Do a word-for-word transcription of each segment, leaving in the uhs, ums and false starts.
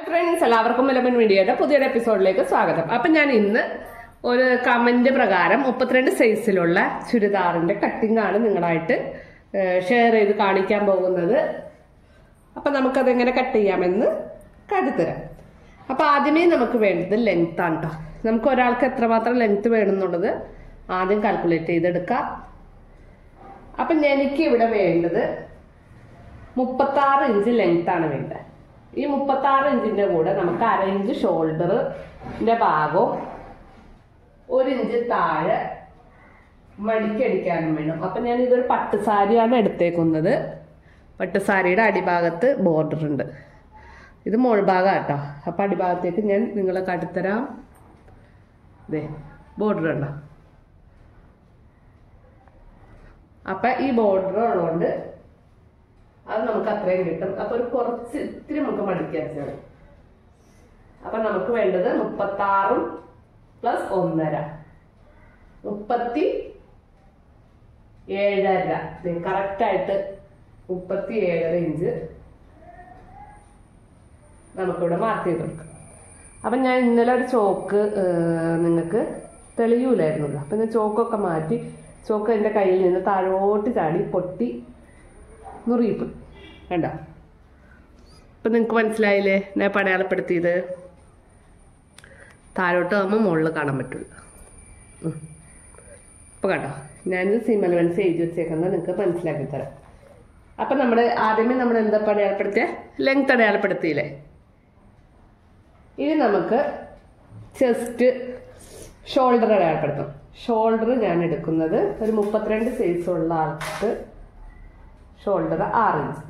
Friends എല്ലാവർക്കും മെലബൻ മീഡിയയുടെ പുതിയൊരു എപ്പിസോഡിലേക്ക് സ്വാഗതം. അപ്പൊ ഞാൻ ഇന്ന് ഒരു കമന്റ് പ്രകാരം മുപ്പത്തിരണ്ട് സൈസിലുള്ള ചുരിദാറിന്റെ കട്ടിംഗ് ആണ് നിങ്ങളായിട്ട് ഷെയർ ചെയ്ത് കാണിക്കാൻ പോകുന്നത്. അപ്പൊ നമുക്കതെങ്ങനെ കട്ട് ചെയ്യാമെന്ന് കാട്ടിത്തരാം. അപ്പൊ ആദ്യമേ നമുക്ക് വേണ്ടത് ലെങ്ത് ആണ് കേട്ടോ. നമുക്ക് ഒരാൾക്ക് എത്രമാത്രം ലെങ്ത് വേണമെന്നുള്ളത് ആദ്യം കാൽക്കുലേറ്റ് ചെയ്തെടുക്കാം. അപ്പൊ എനിക്ക് ഇവിടെ വേണ്ടത് മുപ്പത്തി ആറ് ഇഞ്ച് ലെങ്ത് ആണ് വേണ്ടത്. ഈ മുപ്പത്തി ആറ് ഇഞ്ചിന്റെ കൂടെ നമുക്ക് അര ഇഞ്ച് ഷോൾഡറിന്റെ ഭാഗവും ഒരു ഇഞ്ച് താഴെ മടിക്കടിക്കാനും വേണം. അപ്പൊ ഞാൻ ഇതൊരു പട്ടുസാരിയാണ് എടുത്തേക്കുന്നത്. പട്ടുസാരിയുടെ അടിഭാഗത്ത് ബോർഡർ ഉണ്ട്. ഇത് മോൾഭാഗം കേട്ടോ. അപ്പൊ അടിഭാഗത്തേക്ക് ഞാൻ നിങ്ങളെ കാട്ടിത്തരാം. ഇതേ ബോർഡർ ഉണ്ടോ? അപ്പൊ ഈ ബോർഡർ ഉള്ളതുകൊണ്ട് അത് നമുക്ക് അത്രയും കിട്ടും. അപ്പൊ ഒരു കുറച്ച് ഇത്തിരി നമുക്ക് മടിക്കാച്ചാണ്. അപ്പൊ നമുക്ക് വേണ്ടത് മുപ്പത്തി ആറും പ്ലസ് ഒന്നര മുപ്പത്തി ഏഴര കറക്റ്റ് ആയിട്ട് മുപ്പത്തി ഏഴര ഇഞ്ച് നമുക്കിവിടെ മാർക്ക് ചെയ്ത് കൊടുക്കാം. അപ്പൊ ഞാൻ ഇന്നലെ ഒരു ചോക്ക് നിങ്ങൾക്ക് തെളിയൂലായിരുന്നല്ലോ. അപ്പൊ ഞാൻ ചോക്കൊക്കെ മാറ്റി ചോക്ക് എൻ്റെ കയ്യിൽ നിന്ന് താഴോട്ട് ചാടി പൊട്ടി നുറിയിപ്പ് വേണ്ട. ഇപ്പൊ നിങ്ങൾക്ക് മനസ്സിലായില്ലേ ഞാൻ പടയാളപ്പെടുത്തിയത്? താഴോട്ട് ആകുമ്പോൾ മുകളിൽ കാണാൻ പറ്റുള്ളൂ. ഇപ്പൊ കണ്ടോ, ഞാനിത് സീം അലവൻസ് എഴുതി വെച്ചേക്കുന്നത് നിങ്ങൾക്ക് മനസ്സിലാക്കി തരാം. അപ്പൊ നമ്മുടെ ആദ്യമേ നമ്മൾ എന്താ പടയാളപ്പെടുത്തിയ ലെങ്ത് അടയാളപ്പെടുത്തിയില്ലേ? ഇനി നമുക്ക് ചെസ്റ്റ് ഷോൾഡർ അടയാളപ്പെടുത്തും. ഷോൾഡർ ഞാൻ എടുക്കുന്നത് ഒരു മുപ്പത്തിരണ്ട് സൈസ് ഉള്ള ആൾക്ക് ഷോൾഡർ ആറ് ഇഞ്ച്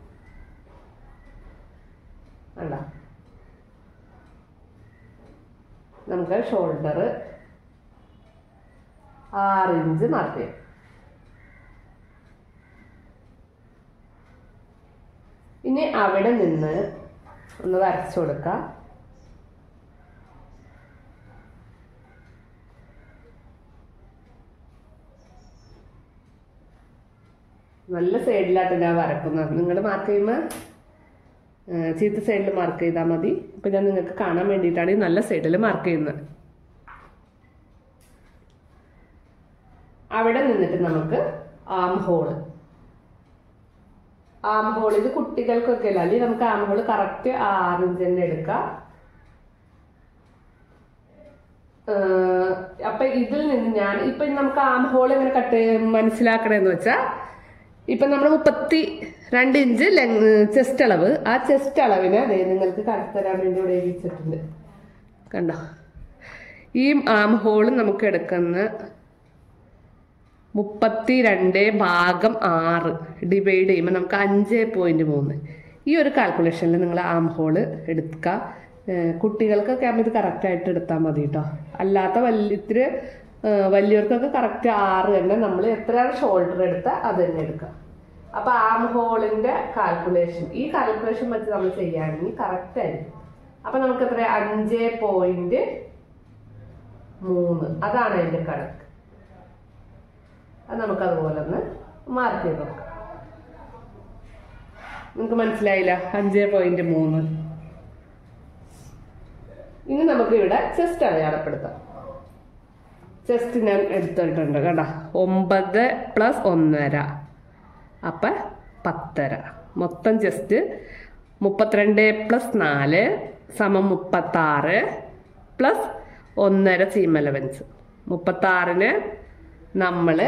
അല്ല. നമുക്ക് ഷോൾഡർ ആറ് ഇഞ്ച് മാർക്ക് ചെയ്യാം. ഇനി അവിടെ നിന്ന് ഒന്ന് വരച്ചു കൊടുക്കാം. നല്ല സൈഡിലായിട്ട് ഞാൻ വരക്കുന്നത്. നിങ്ങൾ മാർക്ക് ചെയ്യുമ്പോൾ ചീത്ത സൈഡിൽ മാർക്ക് ചെയ്താൽ മതി. ഇപ്പൊ ഞാൻ നിങ്ങൾക്ക് കാണാൻ വേണ്ടിയിട്ടാണ് ഈ നല്ല സൈഡിൽ മാർക്ക് ചെയ്യുന്നത്. അവിടെ നിന്നിട്ട് നമുക്ക് ആം ഹോള് ആം ഹോൾ ഇത് കുട്ടികൾക്കൊക്കെ അല്ല, അല്ലെങ്കിൽ നമുക്ക് ആം ഹോള് കറക്റ്റ് ആറ് ഇഞ്ച് തന്നെ എടുക്കാം. അപ്പൊ ഇതിൽ നിന്ന് ഞാൻ ഇപ്പൊ നമുക്ക് ആം ഹോൾ എങ്ങനെ കട്ട് മനസ്സിലാക്കണമെന്ന് വെച്ചാൽ ഇപ്പൊ നമ്മൾ മുപ്പത്തി രണ്ട് ഇഞ്ച് ചെസ്റ്റ് അളവ്, ആ ചെസ്റ്റ് അളവിന് അതെ നിങ്ങൾക്ക് കടത്തരാൻ വേണ്ടി ഇവിടെ എഴുതിച്ചിട്ടുണ്ട് കണ്ടോ. ഈ ആം ഹോള് നമുക്ക് എടുക്കുന്ന മുപ്പത്തി രണ്ട് ഭാഗം ആറ് ഡിവൈഡ് ചെയ്യുമ്പോൾ നമുക്ക് അഞ്ച് പോയിന്റ് മൂന്ന് ഈ ഒരു കാൽക്കുലേഷനിൽ നിങ്ങൾ ആം ഹോള് എടുക്കുക. കുട്ടികൾക്കൊക്കെ ആകുമ്പോൾ ഇത് കറക്റ്റായിട്ട് എടുത്താൽ മതി കേട്ടോ. അല്ലാത്ത വലിയ ഇത്തിരി വലിയവർക്കൊക്കെ കറക്റ്റ് ആറ് തന്നെ നമ്മൾ എത്രയാണ് ഷോൾഡർ എടുത്താൽ അത് തന്നെ എടുക്കാം. അപ്പൊ ആം ഹോളിന്റെ കാൽക്കുലേഷൻ ഈ കാൽക്കുലേഷൻ വെച്ച് നമ്മൾ ചെയ്യുകയാണെങ്കിൽ കറക്റ്റ് ആയിരിക്കും. അപ്പൊ നമുക്ക് എത്ര അഞ്ച് പോയിന്റ് മൂന്ന് അതാണ് അതിന്റെ കണക്ക്. അത് നമുക്ക് അതുപോലെ ഒന്ന് മാർക്ക് ചെയ്ത് നോക്കാം. നിങ്ങൾക്ക് മനസ്സിലായില്ല? അഞ്ച് പോയിന്റ് മൂന്ന്. ഇനി നമുക്ക് ഇവിടെ ചെസ്റ്റ് അടയാളപ്പെടുത്താം. ചെസ്റ്റ് ഞാൻ എടുത്തിട്ടുണ്ട് കേട്ടോ. ഒമ്പത് പ്ലസ് ഒന്നര അപ്പൊ പത്തര. മൊത്തം ചെസ്റ്റ് മുപ്പത്തിരണ്ട് പ്ലസ് നാല് സമം മുപ്പത്തി ആറ് പ്ലസ് ഒന്നര സീം അലവൻസ്. മുപ്പത്തി ആറിന് നമ്മള്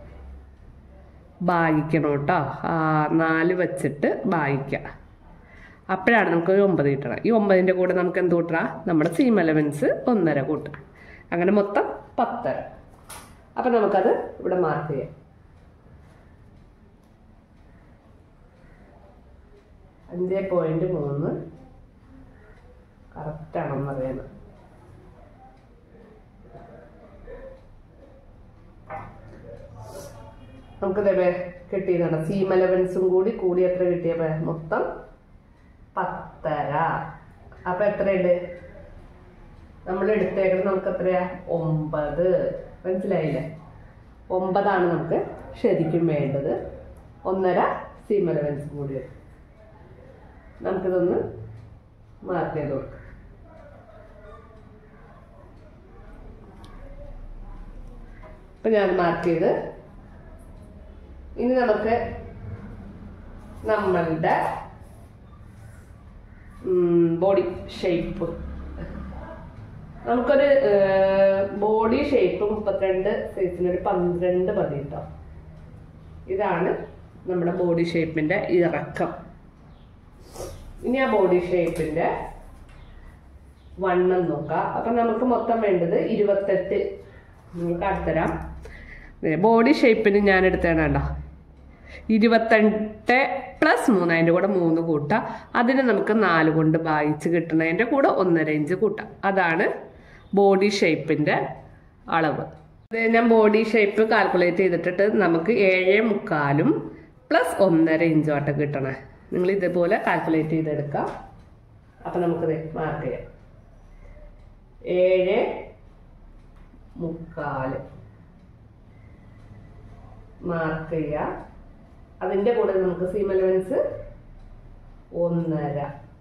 ഭാഗിക്കണം കേട്ടോ. നാല് വെച്ചിട്ട് ഭാഗിക്കാം. അപ്പോഴാണ് നമുക്ക് ഒരു ഒമ്പത് കിട്ടണം. ഈ ഒമ്പതിന്റെ കൂടെ നമുക്ക് എന്ത് കൂട്ടണം? നമ്മുടെ സീം അലവൻസ് ഒന്നര കൂട്ടണം. അങ്ങനെ മൊത്തം പത്തര. അപ്പൊ നമുക്കത് ഇവിടെ മാർക്ക് ചെയ്യാം. അഞ്ച് പോയിന്റ് മൂന്ന് കറക്റ്റ് ആണെന്ന് അറിയണം. നമുക്ക് ഇതേ കിട്ടിയതാണ്. സീം അലവൻസും കൂടി കൂടി എത്ര കിട്ടിയപ്പോ മൊത്തം പത്തര. അപ്പൊ എത്രയുണ്ട് നമ്മൾ എടുത്തേക്കുന്നത്? നമുക്ക് എത്രയാ? ഒമ്പത്. മനസ്സിലായില്ലേ? ഒമ്പതാണ് നമുക്ക് ശരിക്കും വേണ്ടത്. ഒന്നര സീം അലവൻസും കൂടി നമുക്കിതൊന്ന് മാർക്ക് ചെയ്ത് കൊടുക്കുക. ഇപ്പൊ ഞാൻ മാർക്ക് ചെയ്ത് ഇനി നമുക്ക് നമ്മളുടെ ബോഡി ഷേപ്പ് നമുക്കൊരു ബോഡി ഷേപ്പ് മുപ്പത്തിരണ്ട് സൈസിന് ഒരു പന്ത്രണ്ട് മതി കേട്ടോ. ഇതാണ് നമ്മുടെ ബോഡി ഷേപ്പിന്റെ ഇറക്കം. ഇനി ആ ബോഡി ഷേപ്പിന്റെ വണ്ണം നോക്കാം. അപ്പൊ നമുക്ക് മൊത്തം വേണ്ടത് ഇരുപത്തെട്ട്. നിങ്ങൾക്ക് അടുത്തരാം. ബോഡി ഷേപ്പിന് ഞാൻ എടുത്തേണ്ട കേട്ടോ ഇരുപത്തെട്ട് പ്ലസ് മൂന്ന്, അതിൻ്റെ കൂടെ മൂന്ന് കൂട്ടാം. അതിന് നമുക്ക് നാല് കൊണ്ട് ഭാഗിച്ച് കിട്ടുന്നതിൻ്റെ കൂടെ ഒന്നര ഇഞ്ച് കൂട്ടാം. അതാണ് ബോഡി ഷേപ്പിന്റെ അളവ്. ഞാൻ ബോഡി ഷേപ്പ് കാൽക്കുലേറ്റ് ചെയ്തിട്ടിട്ട് നമുക്ക് ഏഴ് മുക്കാലും പ്ലസ് ഒന്നര ഇഞ്ചോട്ട് കിട്ടണേ. നിങ്ങൾ ഇതുപോലെ കാൽക്കുലേറ്റ് ചെയ്തെടുക്കാം. അപ്പൊ നമുക്കിത് മാർക്ക് ചെയ്യാം. ഏഴ് മുക്കാല് മാർക്ക് ചെയ്യാം. അതിന്റെ കൂടെ നമുക്ക് സീം അലവൻസ് ഒന്നര.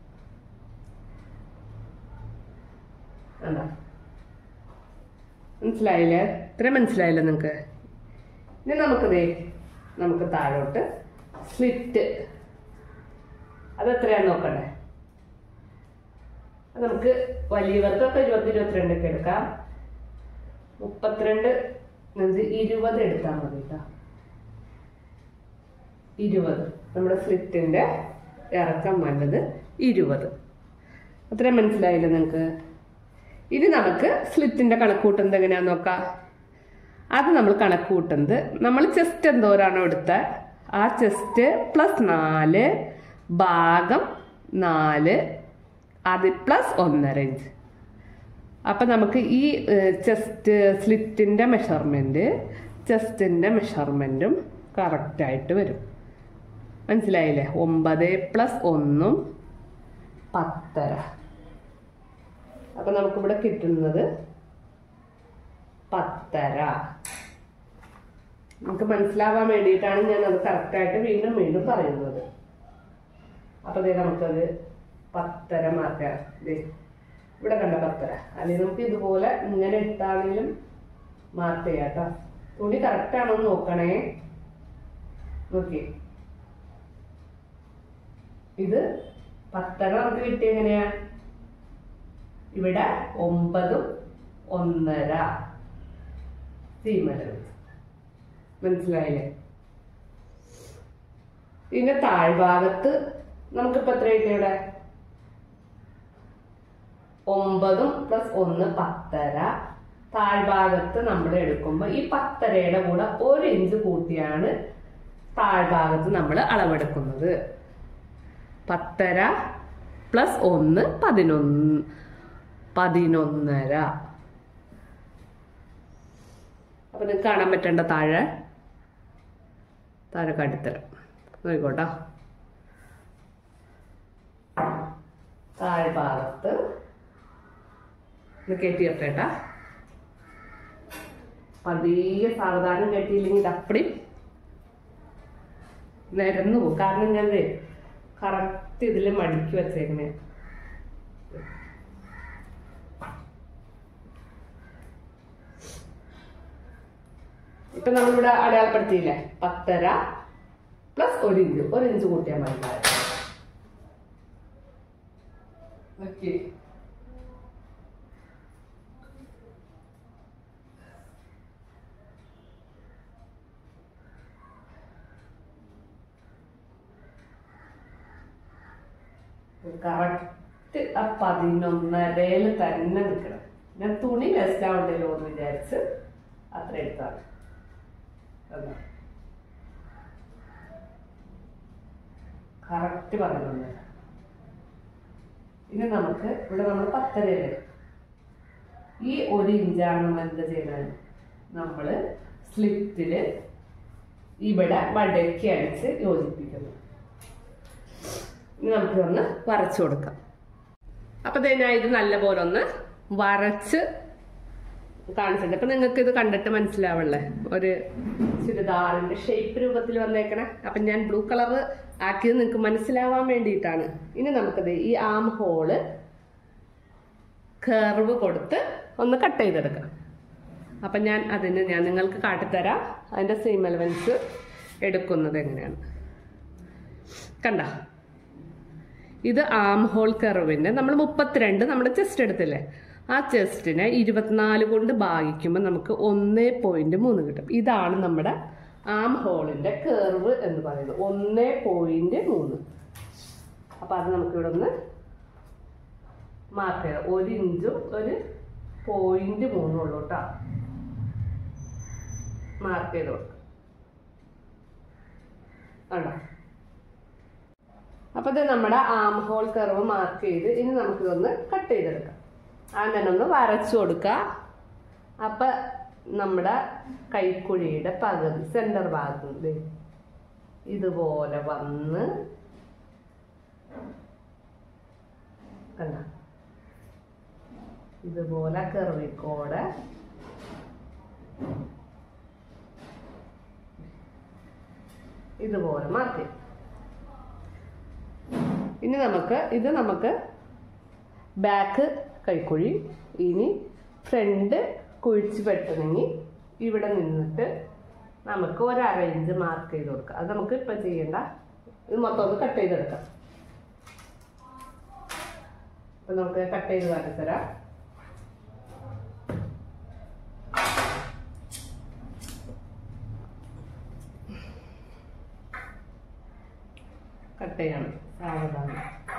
എന്താ മനസ്സിലായില്ലേ? ഇത്ര മനസ്സിലായില്ലേ നിങ്ങൾക്ക്? ഇനി നമുക്കിതേ നമുക്ക് താഴോട്ട് സ്ലിറ്റ് അതെത്രയാന്ന് നോക്കണ്ടേ. നമുക്ക് വലിയവർക്കൊക്കെ ഇരുപത് ഇരുപത്തിരണ്ടൊക്കെ എടുക്കാം. മുപ്പത്തിരണ്ട് ഇരുപത് എടുത്താൽ മതി കേട്ടോ. ഇരുപത് നമ്മുടെ സ്ലിറ്റിന്റെ ഇറക്കം വേണ്ടത് ഇരുപത്. അത്രയും മനസ്സിലായില്ലേ നിങ്ങൾക്ക്? ഇനി നമുക്ക് സ്ലിറ്റിന്റെ കണക്ക് കൂട്ടുന്നത് എങ്ങനെയാന്ന് നോക്കാം. അത് നമ്മൾ കണക്ക് കൂട്ടുന്നത് നമ്മൾ ചെസ്റ്റ് എന്തോരാണോ എടുത്ത ആ ചെസ്റ്റ് പ്ലസ് നാല് ഭാഗം നാല് അത് പ്ലസ് ഒന്നര ഇഞ്ച്. അപ്പൊ നമുക്ക് ഈ ചെസ്റ്റ് സ്ലിറ്റിന്റെ മെഷർമെന്റ് ചെസ്റ്റിന്റെ മെഷർമെന്റും കറക്റ്റ് ആയിട്ട് വരും. മനസ്സിലായില്ലേ? ഒമ്പത് പ്ലസ് ഒന്നും പത്തര. അപ്പൊ നമുക്കിവിടെ കിട്ടുന്നത് പത്തര. നമുക്ക് മനസ്സിലാവാൻ വേണ്ടിയിട്ടാണ് ഞാൻ അത് കറക്റ്റായിട്ട് വീണ്ടും വീണ്ടും പറയുന്നത്. അപ്പൊ ദേ നമുക്കത് പത്തര മാറ്റാം. ഇവിടെ കണ്ട പത്തര. അല്ലെങ്കിൽ നമുക്ക് ഇതുപോലെ ഇങ്ങനെ ഇട്ടാണെങ്കിലും മാർക്ക് ചെയ്യാം കേട്ടോ. തുണി കറക്റ്റ് ആണോ എന്ന് നോക്കണേ. നോക്കി ഇത് പത്തര നമുക്ക് കിട്ടിയ എങ്ങനെയാ? ഇവിടെ ഒമ്പതും ഒന്നര സീമല. മനസ്സിലായില്ലേ? ഇതിന്റെ താഴ്ഭാഗത്ത് നമുക്കിപ്പോ എത്ര കിട്ടിയ? ഇവിടെ ഒമ്പതും പ്ലസ് ഒന്ന് പത്തര. താഴ്ഭാഗത്ത് നമ്മൾ എടുക്കുമ്പോ ഈ പത്തരയുടെ കൂടെ ഒരു ഇഞ്ച് കൂട്ടിയാണ് താഴ്ഭാഗത്ത് നമ്മൾ അളവെടുക്കുന്നത്. പത്തര പ്ലസ് ഒന്ന് പതിനൊന്ന് പതിനൊന്നര. അപ്പൊ നിങ്ങൾക്ക് കാണാൻ പറ്റേണ്ട താഴെ താഴെ കാട്ടിത്തരാം. നോക്കോട്ടോ. താഴ്ഭാഗത്ത് കെട്ടി വെക്കേട്ടാ. പതിയെ സാവധാനം കെട്ടിയില്ലെങ്കിൽ അപ്പടി നിരന്നു പോകും. കാരണം ഞാൻ കറക്റ്റ് ഇതില് മടക്കി വെച്ചേക്കണേ. ഇപ്പൊ നമ്മളിവിടെ അടയാളപ്പെടുത്തിയില്ലേ? പത്തര പ്ലസ് ഒരു ഇഞ്ച് ഒരു ഇഞ്ച് കൂട്ടിയാൽ മതി. ഓക്കെ. കറക്റ്റ് ആ പതിനൊന്നരയിൽ തന്നെ നിൽക്കണം. ഞാൻ തുണി വേസ്റ്റ് ആവണ്ടല്ലോ എന്ന് വിചാരിച്ച് അത്ര എടുത്താണ്. കറക്റ്റ് പതിനൊന്നര. ഇനി നമുക്ക് ഇവിടെ നമ്മൾ പത്തരയില് ഈ ഒരു ഇഞ്ചാണ് നമ്മൾ എന്താ ചെയ്യുന്നത്? നമ്മള് സ്ലിറ്റില് ഇവിടെ മടക്കി അടിച്ച് യോജിപ്പിക്കുന്നു. ഇനി നമുക്ക് ഒന്ന് വരച്ചു കൊടുക്കാം. അപ്പൊ ഞാൻ ഇത് നല്ലപോലെ ഒന്ന് വരച്ച് കാണിച്ചിട്ടുണ്ട്. അപ്പൊ നിങ്ങൾക്ക് ഇത് കണ്ടിട്ട് മനസ്സിലാവല്ലേ ഒരു ചുരിദാറിന്റെ ഷേപ്പ് രൂപത്തിൽ വന്നേക്കണേ. അപ്പൊ ഞാൻ ബ്ലൂ കളർ ആക്കിയത് നിങ്ങൾക്ക് മനസ്സിലാവാൻ വേണ്ടിയിട്ടാണ്. ഇനി നമുക്കത് ഈ ആം ഹോള് കർവ് കൊടുത്ത് ഒന്ന് കട്ട് ചെയ്തെടുക്കാം. അപ്പം ഞാൻ അതിന് ഞാൻ നിങ്ങൾക്ക് കാട്ടിത്തരാം അതിൻ്റെ സെയിം എലവൻസ് എടുക്കുന്നത് എങ്ങനെയാണ്. കണ്ട, ഇത് ആം ഹോൾ കർവിൻ്റെ നമ്മൾ മുപ്പത്തിരണ്ട് നമ്മുടെ ചെസ്റ്റ് എടുത്തില്ലേ, ആ ചെസ്റ്റിനെ ഇരുപത്തിനാല് കൊണ്ട് ഭാഗിക്കുമ്പോൾ നമുക്ക് ഒന്ന് പോയിന്റ് മൂന്ന് കിട്ടും. ഇതാണ് നമ്മുടെ ആം ഹോളിൻ്റെ കർവ് എന്ന് പറയുന്നത്, ഒന്ന് പോയിന്റ് മൂന്ന്. അപ്പം അത് നമുക്കിവിടെ ഒന്ന് മാർക്ക് ചെയ്താൽ ഒരു ഇഞ്ചും ഒരു പോയിന്റ് മൂന്നും ഉള്ളൂ കേട്ടോ. മാർക്ക് ചെയ്ത് കൊടുക്കാം. കണ്ടോ? അപ്പൊ ഇത് നമ്മുടെ ആം ഹോൾ കർവ് മാർക്ക് ചെയ്ത് ഇനി നമുക്കിതൊന്ന് കട്ട് ചെയ്തെടുക്കാം. അങ്ങനെ ഒന്ന് വരച്ചു കൊടുക്കുക. അപ്പൊ നമ്മുടെ കൈക്കുഴിയുടെ പകുതി സെന്റർ ഭാഗത്ത് ഇതുപോലെ വന്ന് കണ്ട ഇതുപോലെ കർവിക്കോടെ ഇതുപോലെ മാറ്റി. ഇനി നമുക്ക് ഇത് നമുക്ക് ബാക്ക് കൈക്കുഴി. ഇനി ഫ്രണ്ട് കുഴിച്ച് വെട്ടണമെങ്കിൽ ഇവിടെ നിന്നിട്ട് നമുക്ക് ഒരു അര ഇഞ്ച് മാർക്ക് ചെയ്ത് കൊടുക്കാം. അത് നമുക്ക് ഇപ്പം ചെയ്യണ്ട, ഇത് മൊത്തം ഒന്ന് കട്ട് ചെയ്തെടുക്കാം. അപ്പം നമുക്ക് കട്ട് ചെയ്ത് കാണിത്തരാം. കട്ട് ചെയ്യണം സാവധാനം.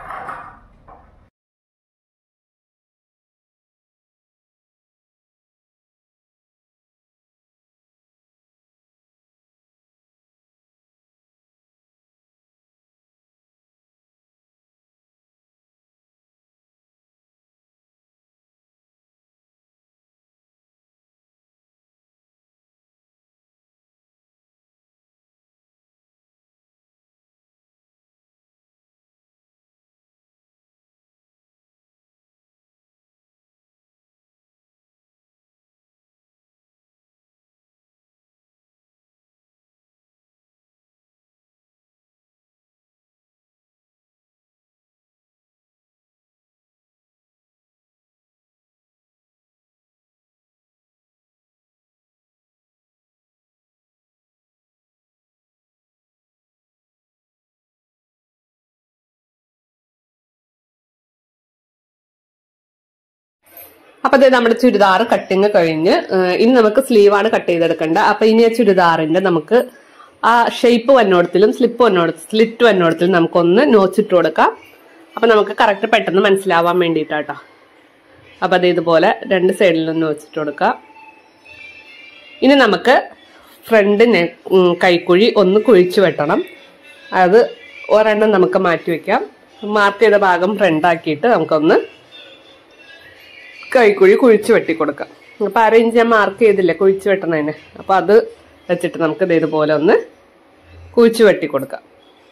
അപ്പൊ അത് നമ്മുടെ ചുരിദാർ കട്ടിങ് കഴിഞ്ഞ് ഇനി നമുക്ക് സ്ലീവാണ് കട്ട് ചെയ്തെടുക്കേണ്ടത്. അപ്പൊ ഇനി ആ ചുരിദാറിന്റെ നമുക്ക് ആ ഷേപ്പ് വന്നോടത്തിലും സ്ലിപ്പ് വന്നോട സ്ലിറ്റ് വന്നോടത്തിലും നമുക്കൊന്ന് നോച്ചിട്ട് കൊടുക്കാം. അപ്പൊ നമുക്ക് കറക്റ്റ് പെട്ടെന്ന് മനസ്സിലാവാൻ വേണ്ടിയിട്ടാട്ടോ. അപ്പൊ അത് ഇതുപോലെ രണ്ട് സൈഡിലും നോച്ചിട്ട് കൊടുക്കാം. ഇനി നമുക്ക് ഫ്രണ്ട് കൈക്കുഴി ഒന്ന് കുഴിച്ചു വെട്ടണം. അത് ഒരെണ്ണം നമുക്ക് മാറ്റി വെക്കാം. മാർക്ക് ചെയ്ത ഭാഗം ഫ്രണ്ട് ആക്കിയിട്ട് നമുക്കൊന്ന് കൈക്കുഴി കുഴിച്ചു വെട്ടി കൊടുക്കാം. അപ്പൊ അര ഇഞ്ച് ഞാൻ മാർക്ക് ചെയ്തില്ലേ കുഴിച്ചു വെട്ടണതിന്, അപ്പൊ അത് വെച്ചിട്ട് നമുക്ക് ഇതേപോലെ ഒന്ന് കുഴിച്ചു വെട്ടി കൊടുക്കാം.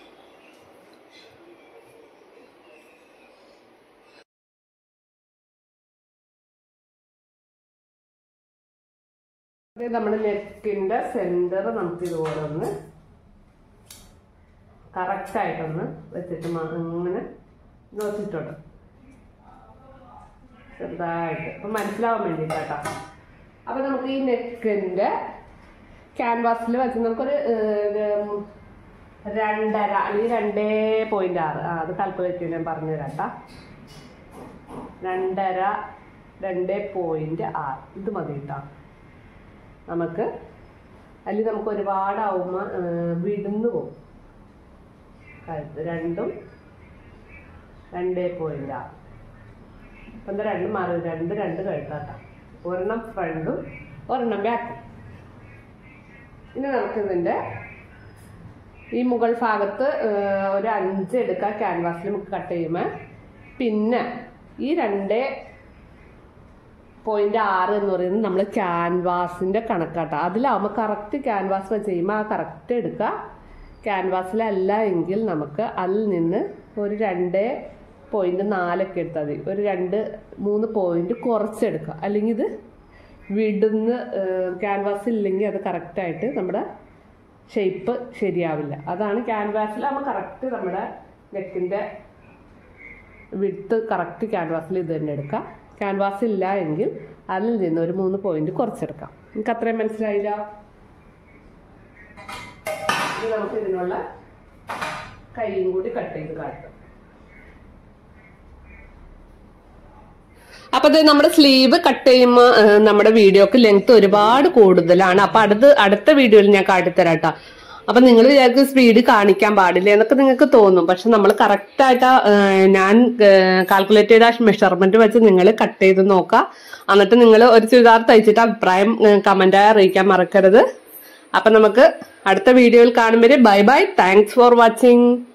നമ്മുടെ നെക്കിന്റെ സെന്റർ നമുക്ക് ഇതുപോലെ ഒന്ന് കറക്റ്റ് ആയിട്ടൊന്ന് വെച്ചിട്ട് ഇങ്ങനെ നോക്കിയിട്ടുണ്ട് ചെറുതായിട്ട്. അപ്പൊ മനസ്സിലാവാൻ വേണ്ടിയിട്ടാട്ടോ. അപ്പൊ നമുക്ക് ഈ നെക്കിന്റെ ക്യാൻവാസിൽ വെച്ച് നമുക്കൊരു രണ്ടര അല്ലെങ്കിൽ രണ്ടേ പോയിന്റ് ആറ് ആ അത് കാൽക്കുലേറ്റ് ഞാൻ പറഞ്ഞു തരാട്ടാ. രണ്ടര രണ്ടേ പോയിന്റ് ആറ് ഇത് മതി കേട്ടോ നമുക്ക്. അല്ലെങ്കിൽ നമുക്ക് ഒരുപാടാവുമ്പോ വിടുന്നു പോകും കഴുത്ത്. രണ്ടും രണ്ടേ പോയിന്റ് ആറ്. അപ്പം എന്താ രണ്ടും മാറി രണ്ട് രണ്ട് കഴുത്താട്ടാ. ഒരെണ്ണം ഫ്രണ്ടും ഒരെണ്ണം ബാക്കും. ഇനി നമുക്ക് ഇതിൻ്റെ ഈ മുകൾ ഭാഗത്ത് ഒരു അഞ്ച് എടുക്കാം ക്യാൻവാസിൽ നമുക്ക് കട്ട് ചെയ്യുമ്പോൾ. പിന്നെ ഈ രണ്ടേ പോയിന്റ് ആറ് എന്ന് പറയുന്നത് നമ്മൾ ക്യാൻവാസിൻ്റെ കണക്കാട്ടോ. അതിലാവുമ്പോൾ കറക്റ്റ് ക്യാൻവാസ് വെച്ച് ചെയ്യുമ്പോൾ ആ കറക്റ്റ് എടുക്കുക. ക്യാൻവാസിലല്ല എങ്കിൽ നമുക്ക് അതിൽ നിന്ന് ഒരു രണ്ട് പോയിന്റ് നാലൊക്കെ എടുത്താൽ മതി. ഒരു രണ്ട് മൂന്ന് പോയിന്റ് കുറച്ചെടുക്കുക. അല്ലെങ്കിൽ ഇത് വിടുന്ന് ക്യാൻവാസ് ഇല്ലെങ്കിൽ അത് കറക്റ്റായിട്ട് നമ്മുടെ ഷേപ്പ് ശരിയാവില്ല. അതാണ് ക്യാൻവാസിലാകുമ്പോൾ കറക്റ്റ് നമ്മുടെ നെക്കിൻ്റെ വിഡ്ത്ത് കറക്റ്റ് ക്യാൻവാസിൽ ഇത് തന്നെ എടുക്കാം. ക്യാൻവാസ് ഇല്ല എങ്കിൽ അതിൽ നിന്ന് ഒരു മൂന്ന് പോയിന്റ് കുറച്ചെടുക്കാം. നിങ്ങൾക്ക് അത്രയും മനസ്സിലായില്ല? ഇനി നമുക്ക് ഇതിനുള്ള കൈയും കൂടി കട്ട് ചെയ്ത് കാട്ടാം. അപ്പൊ അത് നമ്മുടെ സ്ലീവ് കട്ട് ചെയ്യുമ്പോൾ നമ്മുടെ വീഡിയോക്ക് ലെങ്ത് ഒരുപാട് കൂടുതലാണ്. അപ്പൊ അടുത്ത് അടുത്ത വീഡിയോയിൽ ഞാൻ കാട്ടിത്തരാം കേട്ടോ. അപ്പൊ നിങ്ങൾ വിചാരിക്കും സ്പീഡ് കാണിക്കാൻ പാടില്ല എന്നൊക്കെ നിങ്ങൾക്ക് തോന്നും. പക്ഷെ നമ്മൾ കറക്റ്റ് ആയിട്ട് ഞാൻ കാൽക്കുലേറ്റ് ചെയ്ത മെഷർമെന്റ് വെച്ച് നിങ്ങൾ കട്ട് ചെയ്ത് നോക്കുക. എന്നിട്ട് നിങ്ങൾ ഒരു ചുരിദാർ തയ്ച്ചിട്ട് അഭിപ്രായം കമന്റായി അറിയിക്കാൻ മറക്കരുത്. അപ്പൊ നമുക്ക് അടുത്ത വീഡിയോയിൽ കാണുമ്പോൾ bye bye. Thanks for watching.